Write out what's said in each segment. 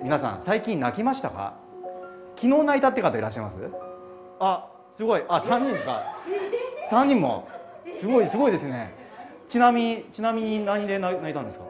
皆さん最近泣きましたか？昨日泣いたって方いらっしゃいます？あ、すごい。あ、3人ですか。3人もすごいですね。ちなみに何で泣いたんですか？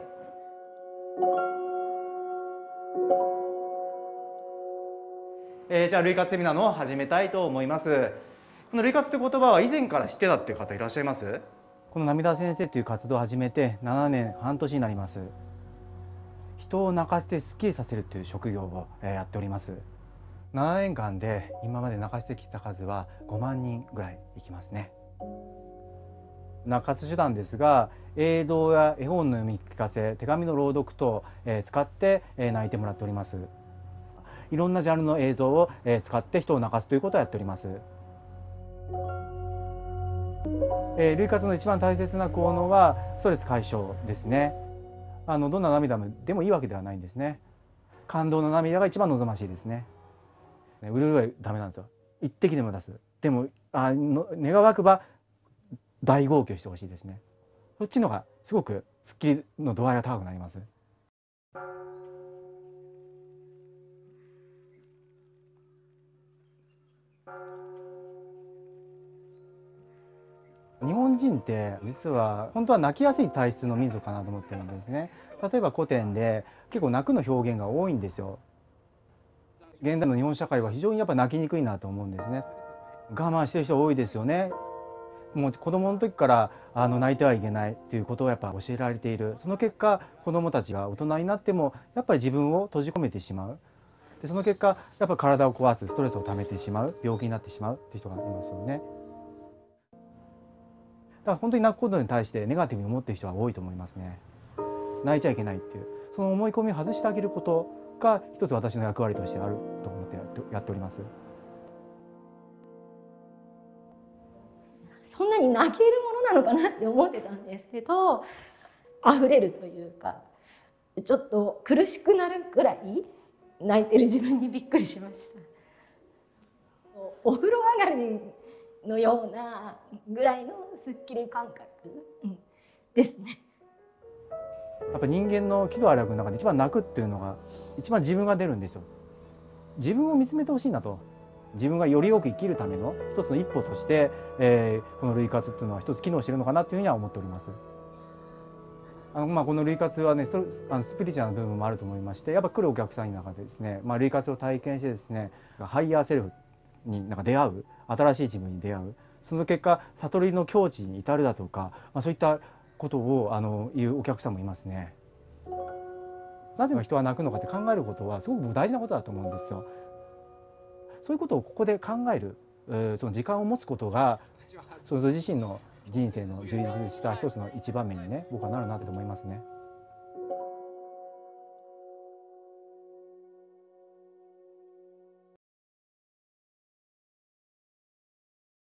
じゃあ類活セミナーの始めたいと思います。この類活って言葉は以前から知ってたっていう方いらっしゃいます？この涙先生という活動を始めて7年半年になります。人を泣かせてスッキリさせるという職業をやっております。7年間で今まで泣かしてきた数は5万人ぐらいいきますね。泣かす手段ですが、映像や絵本の読み聞かせ、手紙の朗読等を使って泣いてもらっております。いろんなジャンルの映像を使って人を泣かすということをやっております。類活の一番大切な効能はストレス解消ですね。どんな涙でもいいわけではないんですね。感動の涙が一番望ましいですね。うるういダメなんですよ。一滴でも出す。でも願わくば大号泣してほしいですね。そっちのがすごくスッキリの度合いが高くなります。日本人って実は本当は泣きやすい体質の民族かなと思ってるんですね。例えば古典で結構泣くの表現が多いんですよ。現代の日本社会は非常にやっぱ泣きにくいなと思うんですね。我慢してる人多いですよね。もう子供の時から泣いてはいけないっていうことをやっぱ教えられている。その結果子供たちが大人になってもやっぱり自分を閉じ込めてしまう。でその結果やっぱ体を壊す、ストレスを溜めてしまう、病気になってしまうっていう人がいますよね。だから本当に泣くことに対してネガティブに思っている人は多いと思いますね。泣いちゃいけないっていうその思い込みを外してあげることが一つ私の役割としてあると思ってやっております。 そんなに泣けるものなのかなって思ってたんですけど、溢れるというかちょっと苦しくなるくらい泣いてる自分にびっくりしました。お風呂上がりのようなぐらいのスッキリ感覚、ですね。 やっぱ人間の喜怒哀楽の中で一番泣くっていうのが一番自分が出るんですよ。自分を見つめてほしいなと。自分がよりよく生きるための一つの一歩として、この類活っていうのは一つ機能しているのかなというふうには思っております。この類活はねスピリチュアルな部分もあると思いまして、やっぱ来るお客さんの中でですね、類活を体験してですねハイヤーセルフに出会う、新しい自分に出会う、その結果悟りの境地に至るだとか、そういったことを言うお客さんもいますね。なぜ人は泣くのかって考えることはすごく大事なことだと思うんですよ。そういうことをここで考える、その時間を持つことがその自身の人生の充実した一つの一場面にね僕はなるなと思いますね。